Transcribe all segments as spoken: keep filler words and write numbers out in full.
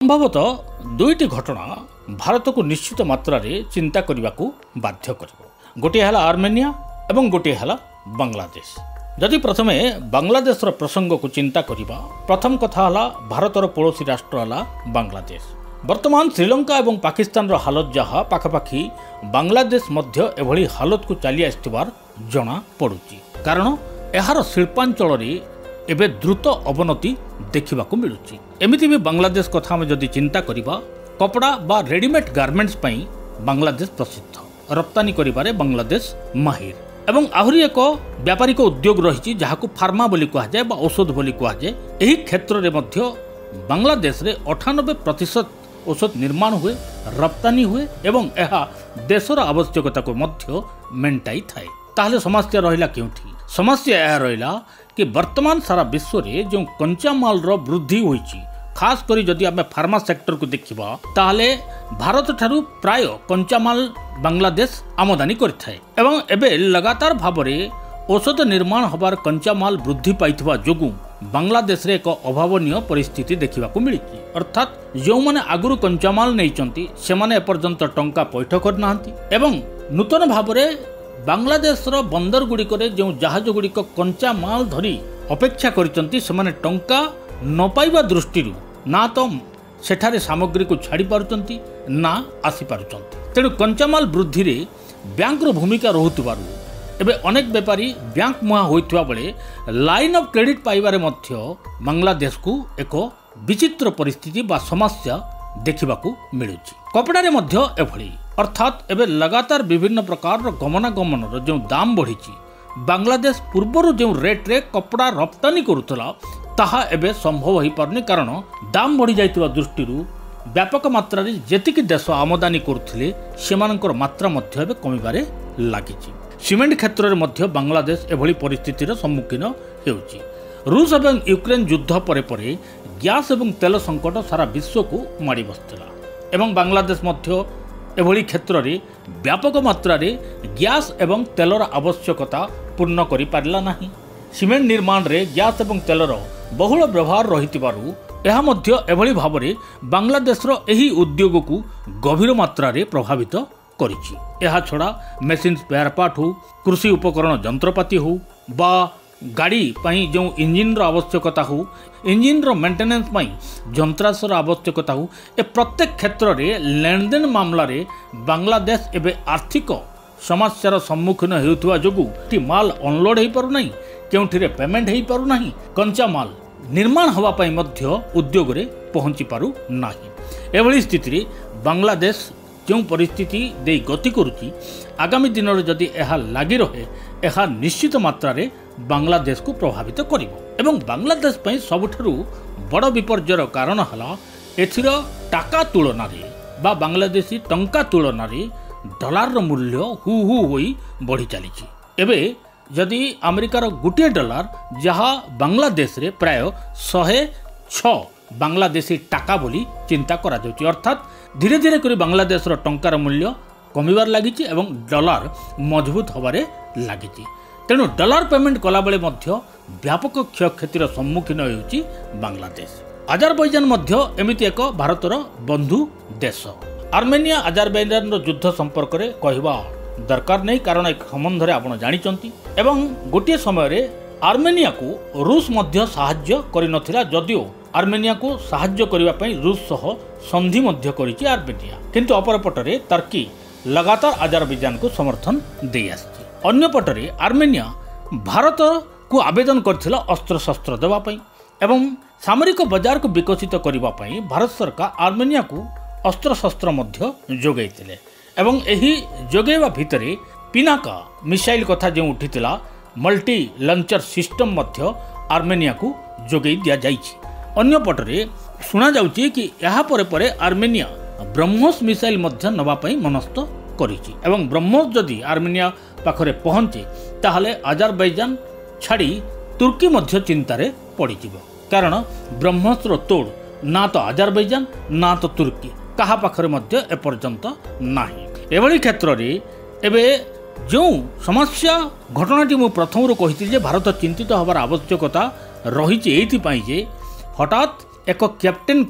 संभवतः दुईटी घटना भारत को निश्चित मात्रा रे चिंता करने को बाध्य कर गोटे है आर्मेनिया एवं गोटे है बांग्लादेश। जदि प्रथमे बांग्लादेश प्रसंग को चिंता करिबा प्रथम कथा हला भारतर पड़ोसी राष्ट्र हला बांग्लादेश। वर्तमान श्रीलंका एवं पाकिस्तान हालत जहाँ पाखापाखि बांग्लादेश मध्य एभली हालत को चली आसथिबार जना पड़ुची कारण एहार शिल्पांचल रे एबे द्रुत अवनति देखा मिलुची। एमिति भी बांग्लादेश कथा में जदि चिंता करिबा कपड़ा बा रेडीमेड गार्मेंट्स पई बांग्लादेश प्रसिद्ध रप्तानी करिबारे बांग्लादेश माहिर एवं आहरी एक व्यापारिक उद्योग रही जहां फार्मा बोली कहुए बा औषध बोली कहुए। एही क्षेत्र रे मध्य बांग्लादेश रे अठानबे प्रतिशत औषध निर्माण हुए रप्तानी हुए एवं यह देशर आवश्यकता को मध्य मेंटाई थाए। ताहले समस्या रहिला केउठी? समस्या यह रहिला कि वर्तमान सारा विश्व रे जो कंचा माल रो वृद्धि होईची खास करी जदि आमे फार्मा सेक्टर को देखिबा ताहले भारत ठारू प्राय कंचा माल बांग्लादेश आमदानी करिथाय एवं एबे लगातार भाबरे औषध निर्माण होबार कंचा माल वृद्धि पाइथिबा जोगु बांग्लादेश रे एक अभावनीय परिस्थिति देखा मिली। अर्थात जो मैंने आगुरी कंचा माल नहीं से माने एपर्यंत टंका पैठ करना एवं नूतन भाव में बांग्लादेश बंदर गुड़िक जो जहाज गुड़िक कंचा माल धरी अपेक्षा करचंती से टंका न पाइबा दृष्टि ना तो सेठारे सामग्री को छाड़ी पारुचंती ना आसी पारुचंती। तेणु कंचा माल वृद्धि रे बैंक रो भूमिका रहुतबारु एबे अनेक बेपारी बैंक मुहा होइतबा बेले लाइन ऑफ क्रेडिट पाइबारे मध्य बांग्लादेश को एक विचित्र परिस्थिति बा समस्या देखिबाकू मिलुची। कपड़ा रे मध्य एभली अर्थात एबे लगातार विभिन्न प्रकार रो गमनागमन रो जो दाम बढ़ीची बांग्लादेश पूर्वर जो रेट रे कपड़ा रप्तानी करुतला ताहा एबे संभव हो पारनी कारण दाम बढ़ी जाइतबा दृष्टिरू व्यापक मात्रा रे जेतिकी देश आमदानी करुथिले सेमानकर मात्रा मध्य एबे कमिबारे लागिची। सीमेंट क्षेत्र में मध्य बांग्लादेश एभली परिस्थितिर सम्मुखीन हेउची। रूस एवं यूक्रेन युद्ध परे परे गैस एवं तेल संकट सारा विश्व को माड़ी बसथिला एवं बांग्लादेश मध्य एभली क्षेत्र में व्यापक मात्रा रे गैस एवं तेलर आवश्यकता पूर्ण करि पारला नाही। सीमेंट निर्माण रे गैस एवं तेलर बहुल व्यवहार रहितिबारु एहा मध्य एभली भाबरे बांग्लादेशर एही उद्योग को गभीर मात्रा रे प्रभावित करिछि। एहा छड़ा मेसिन स्पेयर पार्ट हो कृषि उपकरण जंत्रपाति हो बा गाड़ी पई जो इंजिन रो आवश्यकता हो इंजिन रो मेंटेनेंस पई जंत्रांशर आवश्यकता हो ए प्रत्येक क्षेत्र रे लेनदेन मामला रे बांग्लादेश एबे आर्थिक समस्यार सम्मुखीन हेउथुवा जोगु टी माल अनलोड हेई पारु नाही केउठी रे पेमेंट हेई पारु नाही कंचा माल निर्माण हवा पई मध्य उद्योग रे पहुंची पारु नाही। एभली स्थिति रे बांग्लादेश जो परिस्थिति दे गति करुच्ची आगामी दिन में जदि यह लगी रहे यह निश्चित मात्रा रे बांग्लादेश को प्रभावित करिवो एवं बांग्लादेश पई सबुठारु बड़ विपर्ययर कारण हला एथिर टाका तुलना रे बा बांग्लादेशी टंका तुलना रे डॉलर रो मूल्य हु हु होई बढ़ी चलीची। एबे जदि अमेरिकार गोटे डॉलर जहाँ बांग्लादेश रे प्राय शहे छ बांग्लादेशी टाका बोली चिंता करा जाउची। अर्थात धीरे धीरे करी बांग्लादेश रो टंकार मूल्य कमिबार लागिची एवं डॉलर मजबूत होबारे लागिची। तेणु डॉलर पेमेंट कला बेले मध्य व्यापक क्षयक्षतिर सम्मुखीन होउची बांग्लादेश। आजारबैजान मध्य एमिति एक भारतर बंधु देश। आर्मेनिया आजारबैजान रो युद्ध संपर्क रे कहवा दरकार नहीं कारण एक संबंध रे आपण जानिचंती एवं गोटे समय रे आर्मेनिया को रूस मध्य सहाय्य करि नथिला जदियो आर्मेनिया को सहाय्य करिवा पई रूस सह संधि मध्य करिछि आर्मेनिया किंतु अपरपटरे तुर्की लगातार आजारबैजान को समर्थन दे आछि। अन्य पटरे आर्मेनिया भारत को आवेदन करथिला अस्त्र शस्त्र देवा पई एवं सामरिक बाजार को विकसित करिवा पई भारत सरकार आर्मेनिया को अस्त्र शस्त्र मध्य जोगैतिले एवं एही जोगैवा भितरे पिनाका मिसाइल कथा जो उठितिला मल्टी लंचर सिस्टम मध्य आर्मेनिया को जोगै दिया जाइछि। अन्य पटरे सुना जाउछि कि यहाँ परे परे आर्मेनिया ब्रह्मोस मिसाइल मध्य नवा पई मनस्थ करिछि एवं ब्रह्मोस जदि आर्मेनिया पाखरे पहुंचे ताहले आजारबैजान छाड़ी तुर्की मध्य चिंतारे पड़िजिबो कारण ब्रह्मोस रो तोड़ ना तो आजारबैजान ना तो तुर्की कहा पाखरे मध्य एपर्यंत नाही। एभली क्षेत्र रे एबे जो समस्या घटनाटी मु प्रथम रो कहिति जे भारत चिंतित होबार आवश्यकता रही जे हठात एक कैप्टेन को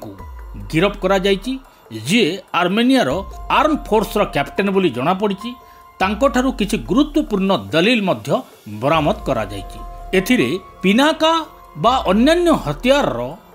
गिरफ करा जायछि जे आर्मेनियार आर्म फोर्सर कैप्टेन बोली जणा पड़िछि। तांकोठारु किछि गुरुत्वपूर्ण दलील मध्य बरामद करा जायछि। एथिरे पिनाका बा अन्यान्य हथियार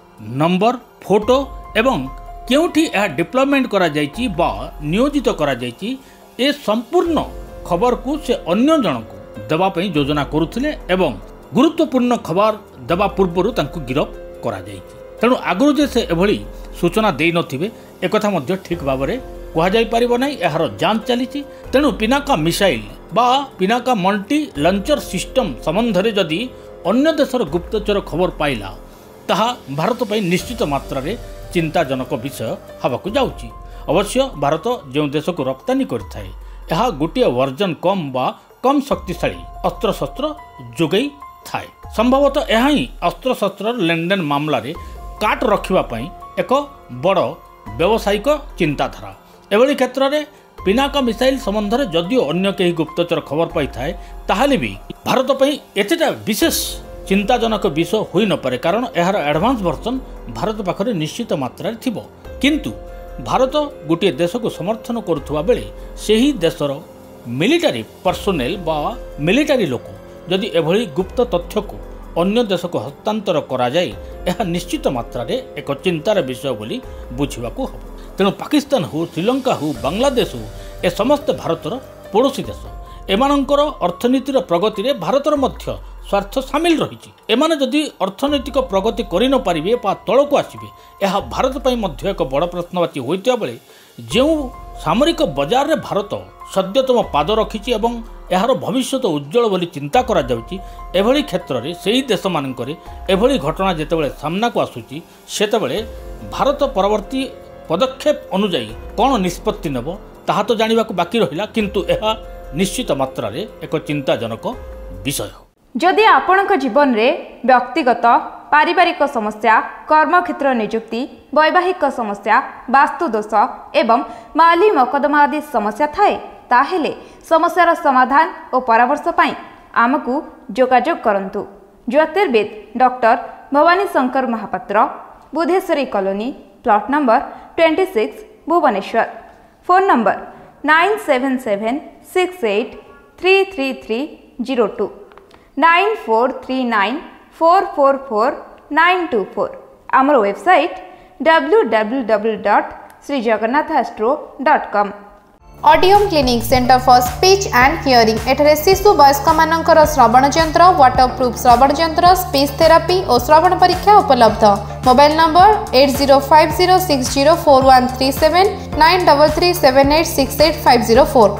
नंबर फोटो एवं केउठी यह डिप्लॉयमेंट करा जायछि बा नियोजित करा जायछि ए संपूर्ण खबर को से अन्य जन को देवा पई योजना करुथिले एवं गुरुत्वपूर्ण खबर देवा पूर्व तांको गिरफ करा जायछि। तेणु आगु जे से एभली सूचना देई नथिबे एकथा मध्य ठीक भाबरे कहा जाई परिबो नै। एहार जांच चलीछि। तेणु पिनाका मिसाइल बा पिनाका मल्टी लॉन्चर सिस्टम संबंध रे जदि अन्य देशर गुप्तचर खबर पाइला ताहा भारत पई निश्चित मात्रा रे चिंताजनक विषय हवाकू जाउछि। अवश्य भारत जो देश को रप्तानी करथाए यह गोटे वर्जन कम बा कम शक्तिशाली अस्त्र शस्त्र जोगई थाए। संभवतः यह ही अस्त्र शस्त्र लेनदेन मामला रे काट रखिबा पई एक बड़ व्यावसायिक चिंताधारा। एभली क्षेत्र में पिनाका मिसाइल संबंध में जदिओ अन्य कई गुप्तचर खबर पाई थाए ताहले भी भारत पई एतेटा विशेष चिंताजनक विषय होई न पारे, कारण यार एडवांस वर्जन भारत पाखरे निश्चित मात्रा थिबो। किंतु भारत गोटे देश को समर्थन करुवा बेले सेही देशर मिलिटारी पर्सोनेल बा मिलिटारी लोक जदि एभली गुप्त तथ्य को अन्य देश को हस्तांतर करा जाए यह निश्चित मात्रा रे एक चिंतार विषय बोली बुझिबाकू हबो। तेणु पाकिस्तान हो श्रीलंका हो बांग्लादेश हो ए समस्त भारतर पड़ोशी देश। एमानंकर अर्थनीतिर प्रगति रे भारतर मध्य स्वार्थ सामिल रही। एमाने जदि अर्थनैतिक प्रगति करि न पारिबे बा तळको आसिबे यह भारत पई मध्य एक बड़ प्रश्नवाची होइतिया बेले जो सामरिक बजार रे भारत सद्यतम पाद रखिछि एवं यार भविष्य उज्जवल बोली चिंता करा जाउछि। एभली क्षेत्र रे सेही देश मानकरे एभली घटना जेतेबेले सामना को आसुछि सेतेबेले भारत परवर्ती पदक्षेप अनुଯାयी कौन निष्पत्ति नेब ताहा तो जानिबाकू बाकी रहिला, किंतु यह निश्चित मात्रा रे एक चिंताजनक विषय। जदि आपणक जीवन रे व्यक्तिगत पारिवारिक समस्या, कर्मक्षेत्र नियुक्ति, वैवाहिक समस्या, वास्तु दोष एवं माली मकदमा आदि समस्या थाए ताहेले समस्यार समाधान और परामर्श पाई आमकू जोगाजोग करंतु। ज्योतिर्विद doctor Bhabani Shankar Mahapatra, Budheswari colony, plot number छब्बीस, Bhubaneswar. Phone number nine seven seven six eight three three three zero two nine four three nine four four four nine two four. आमर website W W W dot Shri Jagannath astro dot com. Audium clinic centre for speech and hearing एठारे शिशु वयस्क मानकर श्रवण यंत्र, waterproof श्रवण यंत्र, speech therapy और श्रवण परीक्षा उपलब्ध। Mobile number eight zero five zero six zero four one three seven nine double three seven eight six eight five zero four.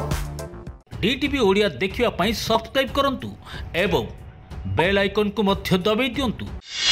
DTV Odia देखिवा पई सब्सक्राइब करंतु एवं बेल आइकन को मध्य दबाई दियंतु।